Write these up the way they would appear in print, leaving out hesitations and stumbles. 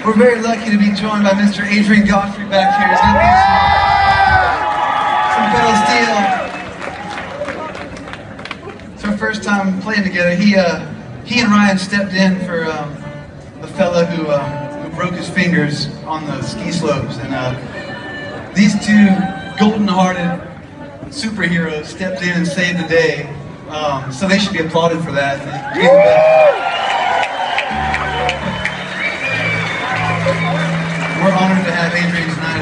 We're very lucky to be joined by Mr. Adrian Gautrey back here. He's going to be some pedal steel. It's our first time playing together. He and Ryan stepped in for a fella who broke his fingers on the ski slopes, and these two golden-hearted superheroes stepped in and saved the day. So they should be applauded for that. We're honored to have Adrian tonight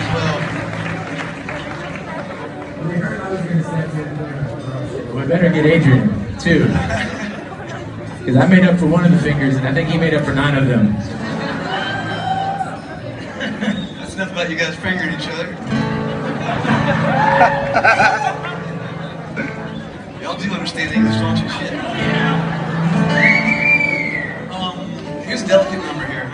as well. We better get Adrian, too. Because I made up for one of the fingers, and I think he made up for 9 of them. That's enough about you guys fingering each other. Y'all do understand English, don't you? Shit. Here's a delicate number here.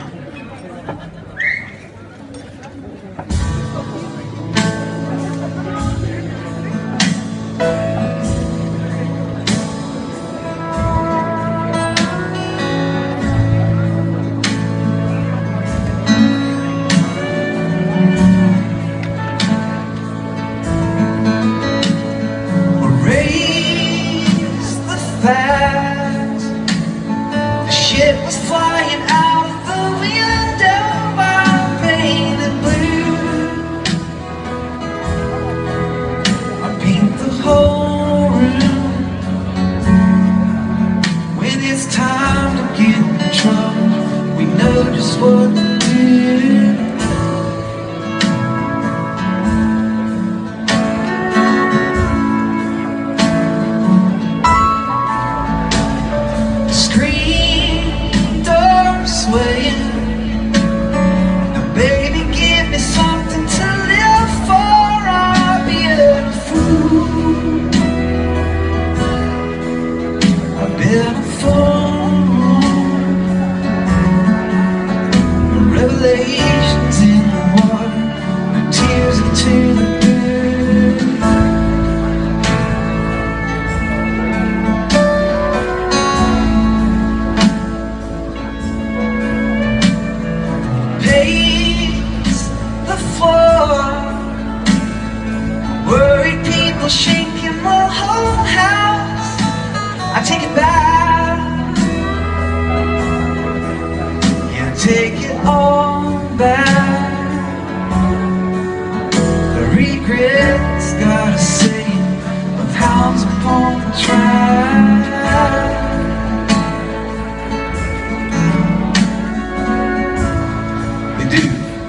The ship was flying out of the window, I'm painted blue. I paint the whole room. When it's time to get in trouble, we know just what to do. Now baby, give me something to live for, I'll be a fool. I've been a fool. The revelations in the water, the tears into the worried people shaking the whole house. I take it back. Yeah, take it all back. The regrets got a saying of hounds upon the track. They do.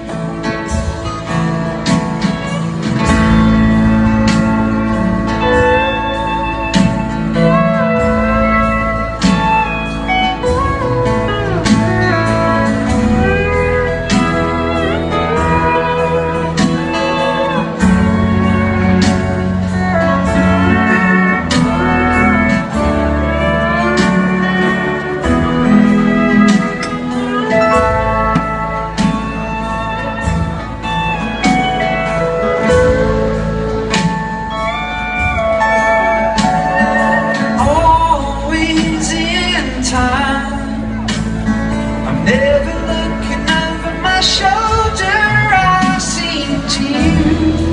I'm never looking over my shoulder, I see to you.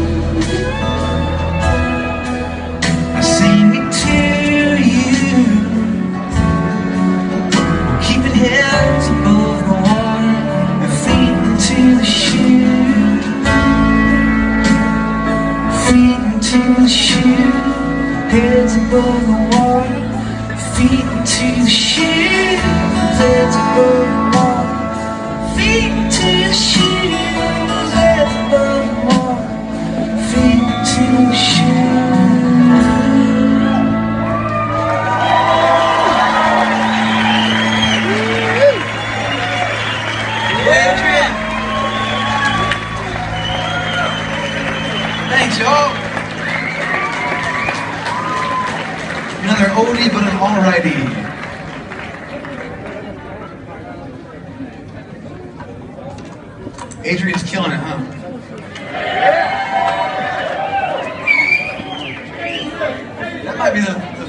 I see me to you. We're keeping heads above the water and feet into the shoe. Feet into the shoe. Heads above the water, feet into the shoe. Heads above the water, feet into the shoes. Heads above the water, feet into the shoes. Adrian! Thanks, y'all. Another oldie but an alrighty. Adrian's killing it, huh? That might be the